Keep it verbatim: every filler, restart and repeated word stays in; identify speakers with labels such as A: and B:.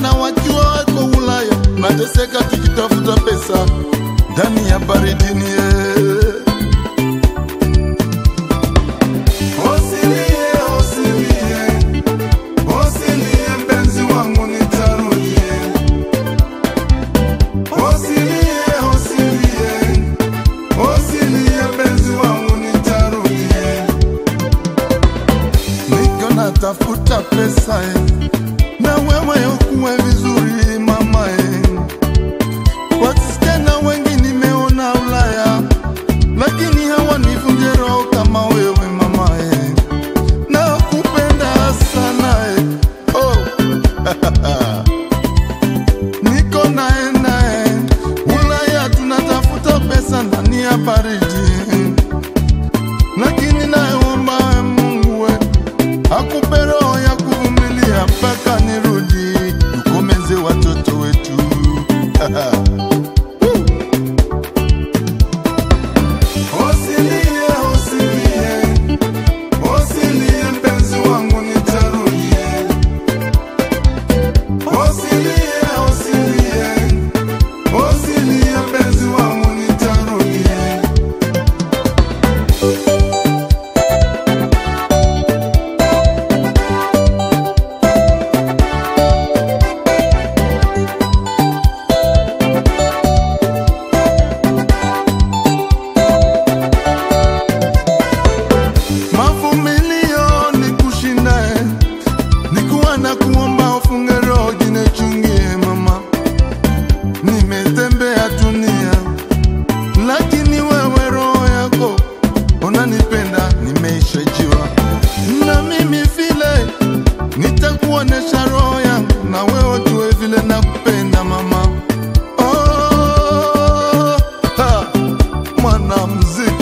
A: sana wakiwa wako Ulaya, nateseka tukitafuta pesa ndani ya baridini. Usilie, usilie, usilie mpenzi wangu nitarudi. Usilie, usilie, usilie mpenzi wangu nitarudi. Niko natafuta pesa na wewe ukuwe vizuri mama. Wasichana wengi nimeona Ulaya, lakini hawanivunje roho kama wewe mama. Nakupenda sana oh. Niko nae nae Ulaya, tunatafuta pesa ndani ya baridi, lakini naomba Mungu akupe roho ya kuvumilia mpaka nirudi, tukomeze watoto wetu. Usilie, usilie, usilie mpenzi wangu nitarudi. Usilie, usilie, usilie mpenzi wangu nitarudi. Mavumilio ni kushinda, nikuwa na kuomba ufunge roho jine chungie mama. Nimetembea dunia, lakini wewe roho yako unanipenda, nimeishajiwa. Na mimi vile nitakuonesha roho yangu, na wewe tuwe vile nakupenda mama. Oh, ha, mwana mziki.